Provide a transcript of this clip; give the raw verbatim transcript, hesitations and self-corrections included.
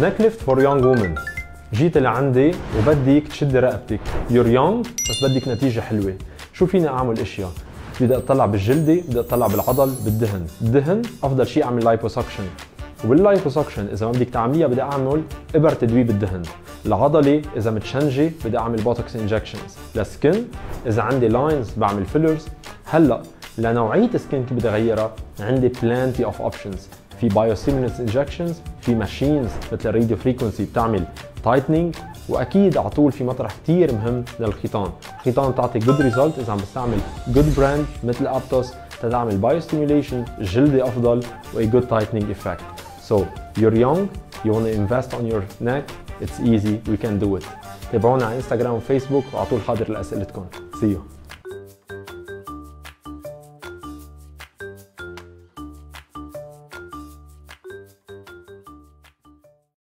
neck lift for young women. جيت لعندي وبدك تشدي رقبتك. You're young بس بدك نتيجة حلوة. شو فيني اعمل اشياء؟ بدي اطلع بالجلدة، بدي اطلع بالعضل، بالدهن. الدهن افضل شيء اعمل لايبوسكشن. واللايبوسكشن اذا ما بدك تعمليها بدي اعمل ابر تدويب الدهن. العضله اذا متشنجه بدي اعمل بوتوكس انجكشنز. للسكن اذا عندي لاينز بعمل فيلرز. هلا لنوعيه السكن كيف بدي اغيرها عندي بلانتي اوف اوبشنز. في بايوستيمولنس انجكشنز، في ماشينز مثل الراديو فريكونسي بتعمل تايتنينج، واكيد على طول في مطرح كثير مهم للخيطان. الخيطان بتعطي جود ريزلت اذا عم بستعمل جود براند مثل ابتوس تدعمل بايوستيموليشن، الجلده افضل و a good tightening effect. So you're young, you want to invest on your neck, it's easy, we can do it. تابعونا على انستغرام وفيسبوك وعلى طول حاضر لاسئلتكم. See you.